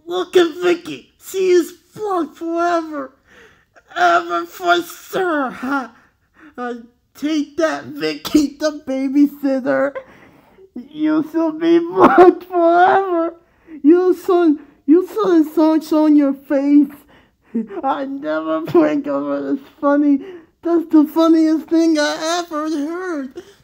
Look at Vicky. She is blocked forever. Ever for sure. Take that, Vicky, the babysitter. You shall be blocked forever. You saw the songs on your face. I never blink over this funny. That's the funniest thing I ever heard.